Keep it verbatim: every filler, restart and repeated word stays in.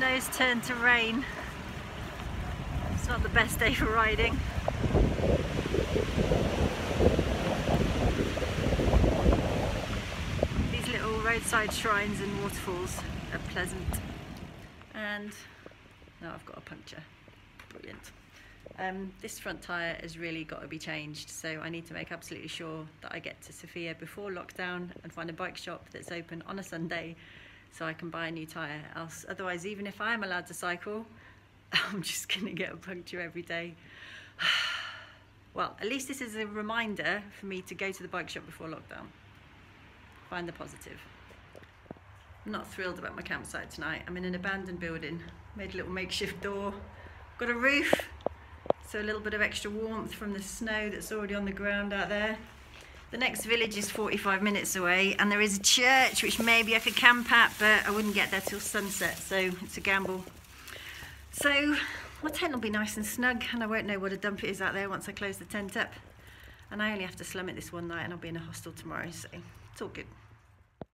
yellow's turned to rain. It's not the best day for riding. These little roadside shrines and waterfalls are pleasant. And now I've got a puncture. Brilliant. Um, this front tyre has really got to be changed, so I need to make absolutely sure that I get to Sofia before lockdown and find a bike shop that's open on a Sunday so I can buy a new tyre. Else, otherwise, even if I am allowed to cycle, I'm just going to get a puncture every day. Well, at least this is a reminder for me to go to the bike shop before lockdown. Find the positive. I'm not thrilled about my campsite tonight. I'm in an abandoned building. Made a little makeshift door. Got a roof, so a little bit of extra warmth from the snow that's already on the ground out there. The next village is forty-five minutes away, and there is a church which maybe I could camp at, but I wouldn't get there till sunset, so it's a gamble. So my tent will be nice and snug, and I won't know what a dump it is out there once I close the tent up. And I only have to slum it this one night, and I'll be in a hostel tomorrow, so it's all good.